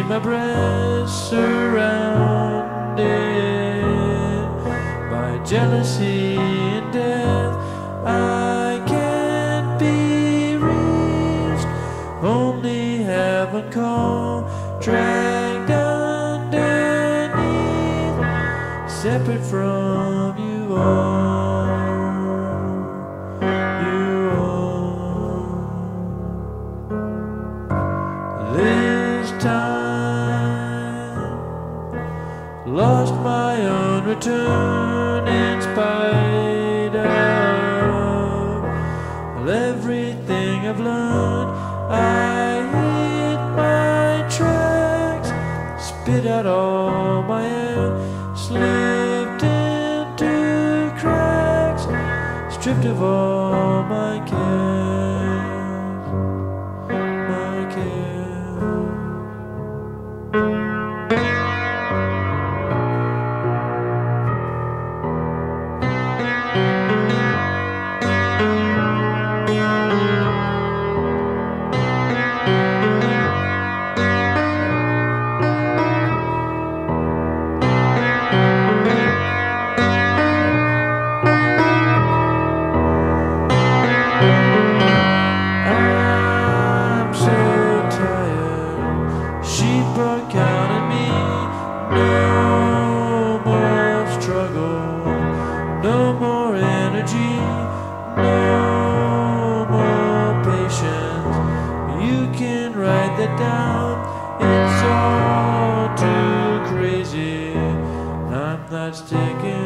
my breast surrounded by jealousy and death. I can't be reached, only heaven call, dragged underneath, separate from you all. This time, lost my own return in spite of everything I've learned. I hit my tracks, spit out all my air, slipped into cracks, stripped of all my cares, my cares. Sheep are counting me. No more struggle, no more energy, no more patience. You can write that down, it's all too crazy. I'm not sticking